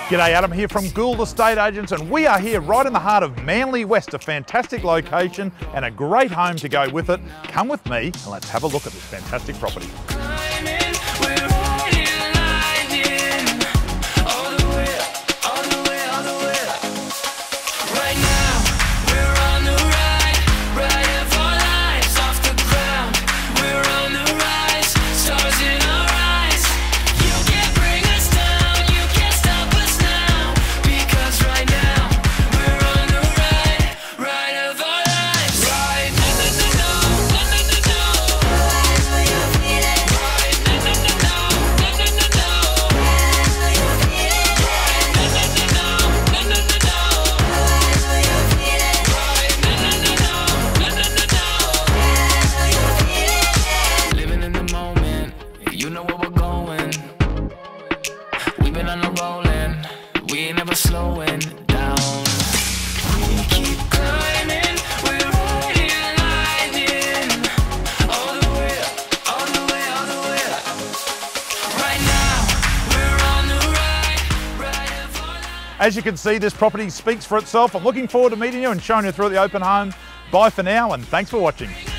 G'day, Adam here from Gould Estate Agents, and we are here right in the heart of Manly West, a fantastic location and a great home to go with it. Come with me and let's have a look at this fantastic property. Slowing down, we keep climbing, we're riding, lightning, all the way, all the way, all the way. Right now, we're on the ride for life. As you can see, this property speaks for itself. I'm looking forward to meeting you and showing you through the open home. Bye for now, and thanks for watching.